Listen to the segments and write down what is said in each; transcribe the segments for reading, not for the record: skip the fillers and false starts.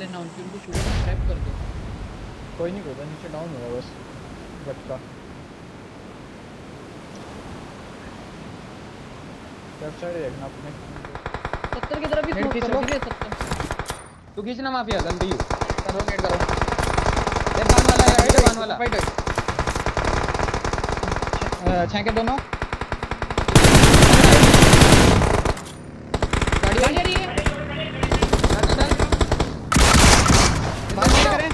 रहे ना उनकी, उनको शूटर में ट्रैप कर दो। कोई नहीं कूदा, नीचे डाउन हुआ बस बटका। लेफ्ट साइड देखना अपने 70 की तरफ भी स्मोक करो। 70 तू खींचना माफिया गंदी करो, नेट करो। ये बान वाला है, ये बान वाला फाइट छेंके दोनों गाड़ी आ रही है। बात नहीं करें।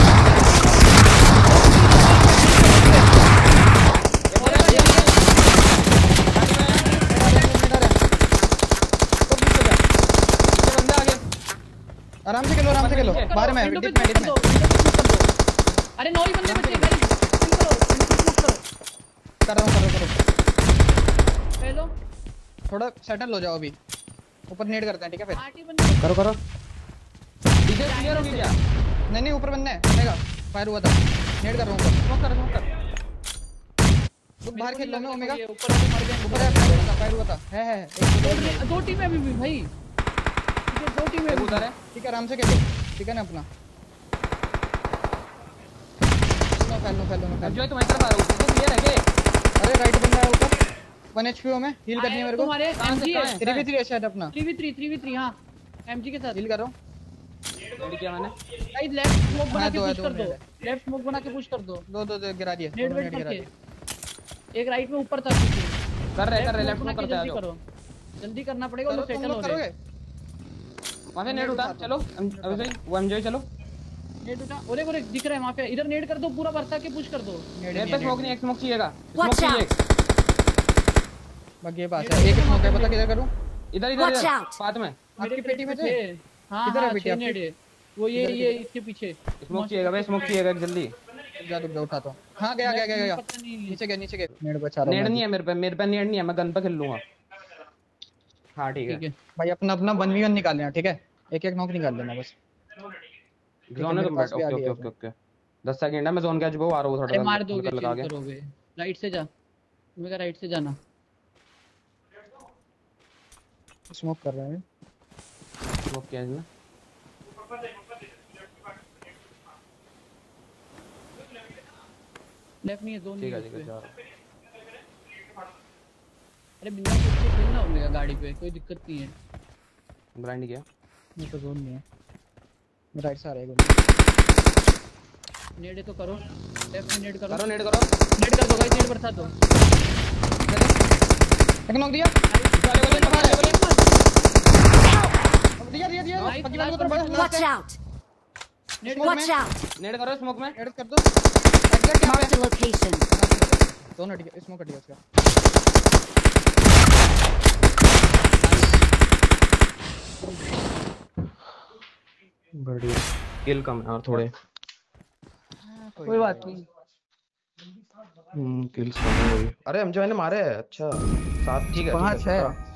आराम से खेलो, आराम से खेलो। बाहर में डिप में। अरे 9 ही बंदे बचे गाइस, करो। कर रहा हूं। हेलो, थोड़ा सेटल हो जाओ अभी, ऊपर नेट करते हैं ठीक है फिर। 8 ही बंदे करो डीजे क्लियर हो गई क्या? नहीं ऊपर बंदे हैं, आएगा फायर हुआ था। नेट कर रहा हूं ऊपर। स्मोक कर तू बाहर खेल लो मैं ओमेगा। ऊपर वाले मर गए। ऊपर है, फायर हुआ था। है दो टीम है अभी भी भाई, दो टीम है उधर है। ठीक है, आराम से खेलो ठीक है ना अपना। फैलो अब जो है तुम्हारी तरफ आ रहा हूं, तो क्लियर है के? अरे राइट बंदा है ऊपर, 1 एचपी में हील करनी है मेरे को। तुम्हारे एमजी है 3v3 है शायद अपना। 3v3 हां, एमजी के साथ हील कर रहा हूं। रेडी किया मैंने। गाइस लेफ्ट स्मोक बना के पुश कर दो, लेफ्ट स्मोक बना के पुश कर दो। दो गिरा दिए, नेट वेट गिरा दिए। एक राइट में ऊपर था पीछे कर रहे लेफ्ट में करते आ जाओ। जल्दी करना पड़ेगा, वो सेटल हो करोगे। वहां से नेट उठा, चलो अभी से वो एमजे चलो। नेट उठा, ओरे दिख रहा है वहां पे। इधर नेट कर दो, पूरा बरसा के पुश कर दो। मेरे पे स्मोक नहीं, एक स्मोक चाहिएगा। स्मोक चाहिए बाकी ये पास है, एक स्मोक है, पता किधर करूं? इधर साथ में आपकी पेटी में थे। हां किधर है पेटी पेटी? वो ये इसके पीछे स्मोक चाहिएगा भाई, स्मोक चाहिएगा जल्दी। जा रुक जा, उठाता हूं। हां गया। नीचे गया। नेट बचा रहा हूं। नेट नहीं है मेरे पे नेट नहीं है, मैं गन पे खेल लूंगा। हां ठीक है भाई, अपना 1v1 निकाल लेना ठीक है, एक नॉक निकाल लेना बस। जोन में तुम बैठो। ओके 10 सेकंड है, मैं जोन का जब आ रहा हूं थोड़ा मार दोगे, लगा के। करोगे राइट से जा, तुम्हें का राइट से जाना। स्मोक कर रहे हैं। स्मोक किया इसने। लेफ्ट नहीं है, जोन नहीं है। ठीक है जा रहा हूं। अरे बिना कुछ से खेलना होगा गाड़ी पे, कोई दिक्कत नहीं है। ब्लाइंड किया, ये तो जोन नहीं है। मैं राइट से आ रहा है। नेड तो करो, लेफ्ट में नेड करो। नेट कर दो भाई, नेड बरसा दो। एक नॉक दिया। दिया। बाकी वाले को तो Watch out! Watch out! नेट करो स्मोक में। एड कर दो। Exact Mark the location. दोनों हट गया, स्मोक हट गया उसका। बढ़िया, किल कम है और थोड़े। कोई बात नहीं। किल्स कम है। अरे एमजे मैंने मारे। अच्छा 7 ठीक है। 5 है।